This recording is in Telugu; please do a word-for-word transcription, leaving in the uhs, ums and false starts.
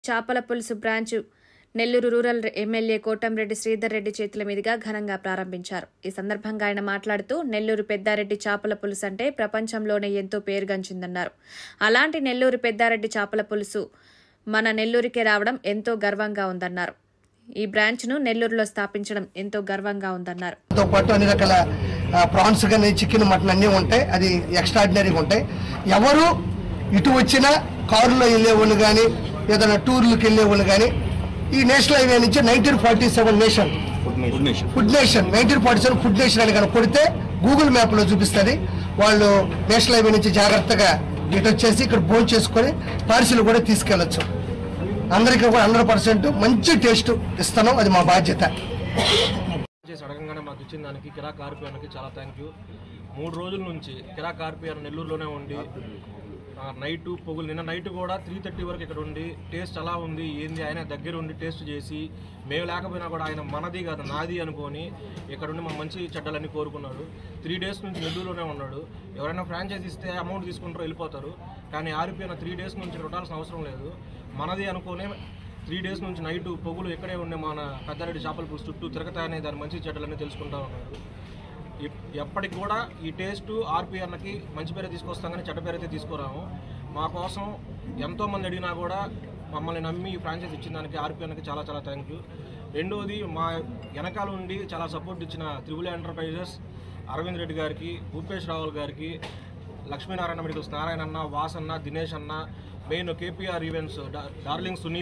చాపల పులుసు branch Nellore rural MLA Kotamreddy Sridhar Reddy చేతుల మీదుగా ఘనంగా ప్రారంభించారు. ఈ సందర్భంగా ఆయన మాట్లాడుతూ నెల్లూరు పెద్దారెడ్డి చాపల పులుసు అంటే ప్రపంచంలోనే ఎంతో పేరుగంచిందన్నారు. అలాంటి నెల్లూరు పెద్దారెడ్డి చాపల పులుసు మన నెల్లూరుకే రావడం ఎంతో గర్వంగా ఉందన్నారు. ఈ బ్రాంచ్ ను నెల్లూరులో స్థాపించడం ఎంతో గర్వంగా ఉందన్నారు. తో పాటు అన్ని రకాల ప్రాన్స్ కానీ చికెన్ మటన్ అన్నీ ఉంటాయి. అది ఎక్స్ట్రాడినరీగా ఉంటాయి. ఎవరు ఇటు వచ్చినా కారులో వెళ్ళే వాళ్ళు కానీ ఏదైనా టూర్లకు వెళ్ళే వాళ్ళు కానీ ఈ నేషనల్ హైవే నుంచి nineteen forty seven nation food nation nineteen forty seven food nation అని కానీ కొడితే గూగుల్ మ్యాప్ లో చూపిస్తుంది. వాళ్ళు నేషనల్ హైవే నుంచి జాగ్రత్తగా ఇటు వచ్చేసి ఇక్కడ భోజనం చేసుకొని పార్సిల్ కూడా తీసుకెళ్లొచ్చు. అందరికీ కూడా హండ్రెడ్ పర్సెంట్ మంచి టేస్ట్ ఇస్తాను. అది మా బాధ్యత. అడగంగానే మాకు ఇచ్చిన దానికి కిరా కార్పియానికి చాలా థ్యాంక్ యూ. మూడు రోజుల నుంచి కిరా కార్పియా నెల్లూరులోనే ఉండి నైట్ పొగులు నిన్న నైట్ కూడా త్రీ థర్టీ వరకు ఇక్కడ ఉండి టేస్ట్ ఎలా ఉంది ఏంది ఆయన దగ్గర ఉండి టేస్ట్ చేసి మేము లేకపోయినా కూడా ఆయన మనది కాదు నాది అనుకొని ఇక్కడ ఉండి మా మంచి చెడ్డలన్నీ కోరుకున్నాడు. త్రీ డేస్ నుంచి నెల్లూరులోనే ఉన్నాడు. ఎవరైనా ఫ్రాంచైజ్ ఇస్తే అమౌంట్ తీసుకుంటారో వెళ్ళిపోతారు. కానీ ఆరిపోయిన త్రీ డేస్ నుంచి కొట్టాల్సిన అవసరం లేదు. మనది అనుకునే త్రీ డేస్ నుంచి నైట్ పొగులు ఇక్కడే ఉండే మన పెద్దారెడ్డి చేపల పులుసు చుట్టూ తిరగతాయనే దాని మంచి చెడ్డలన్నీ తెలుసుకుంటా ఉన్నారు. ఎప్పటికి కూడా ఈ టేస్ట్ ఆర్పిఎన్కి మంచి పేరు తీసుకొస్తాం కానీ చెడ్డ పేరు అయితే తీసుకురాము. మా కోసం ఎంతోమంది అడిగినా కూడా మమ్మల్ని నమ్మి ఫ్రాంచైజ్ ఇచ్చిన దానికి ఆర్పిఎన్కి చాలా చాలా థ్యాంక్ యూ. రెండోది మా వెనకాల ఉండి చాలా సపోర్ట్ ఇచ్చిన త్రిబుల్ ఎంటర్ప్రైజెస్ అరవింద్ రెడ్డి గారికి, భూపేష్ రావుల్ గారికి, లక్ష్మీనారాయణ మెడికల్స్ నారాయణ అన్న, వాసన్న, దినేష్ అన్న, main KPR events darling Sunil